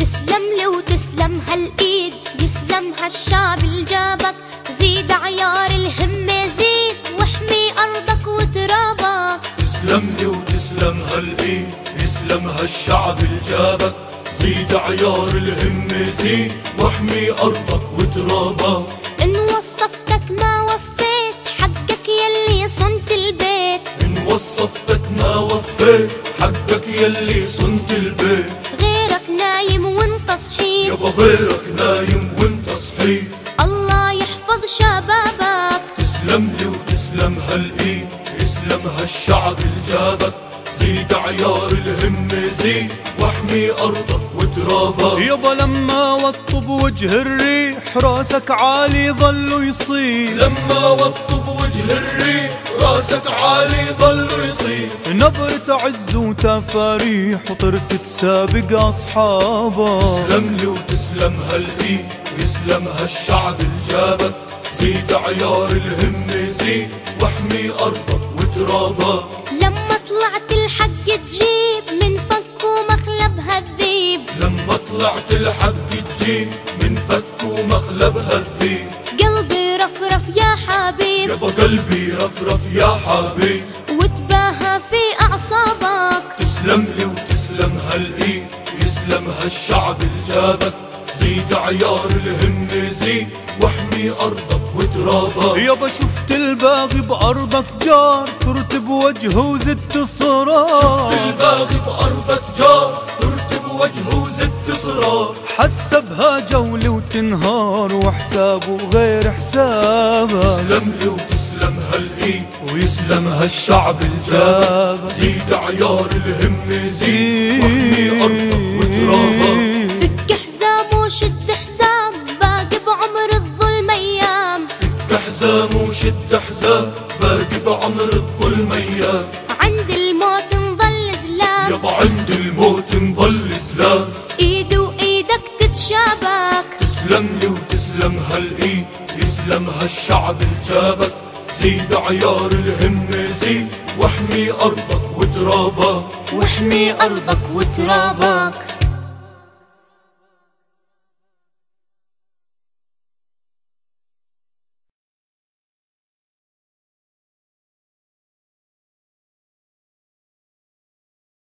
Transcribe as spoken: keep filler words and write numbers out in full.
تسلم لي وتسلم هالايد، يسلم هالشعب اللي جابك، زيد عيار الهمة زيد، واحمي ارضك وترابك. تسلم لي وتسلم هالايد، يسلم هالشعب اللي جابك، زيد عيار الهمة زيد، واحمي ارضك وترابك. ان وصفتك ما وفيت حقك يلي صنت البيت، ان وصفتك ما وفيت حقك يلي صنت البيت. غيرك نايم وانت صحيت، يابا غيرك نايم وانت صحيت. الله يحفظ شبابك. تسلم لي وتسلم هالايد، يسلم هالشعب اللي جابك، زيد عيار الهمة زيد، واحمي ارضك وترابك. يابا لما وطب وجه الريح راسك عالي ظلوا يصيح، لما وطب وجه الريح راسك عالي ظلوا يصيح. نبرة عز وتفاريح وطرت تسابق اصحابك. تسلم لي وتسلم هالايد، يسلم هالشعب اللي جابك، زيد عيار الهمة زيد، واحمي ارضك وترابك. لما طلعت الحق تجيب من فك ومخلب هالذيب، لما طلعت الحق تجيب من فك ومخلب هالذيب. قلبي رفرف يا حبيب، يابا قلبي رفرف يا حبيب، وتباهى في اعصابك. تسلم لي وتسلم هالايد، يسلم هالشعب اللي جابك، زيد عيار الهمة زيد، واحمي ارضك وترابك. يابا شفت الباغي بارضك جار، فرت بوجهه وزدت صراخ. شفت الباغي بارضك جار، فرت بوجهه وزدت صراخ. حسبها جولة وتنهار وحسابه غير حسابك. تسلم لي وتسلم هالايد، ويسلم هالشعب اللي جابك، زيد عيار الهمة زيد، واحمي ارضك وترابك. فك حزام وشد حزام، باقي بعمر الظلم ايام. فك حزام وشد حزام، باقي بعمر الظلم ايام. عند الموت نظل زلام، يابا عند الموت نظل زلام. ايدي وايدك تتشابك. تسلم لي وتسلم هالايد، يسلم هالشعب اللي جابك، زيد عيار الهمة زيد، واحمي ارضك وترابك. واحمي ارضك وترابك.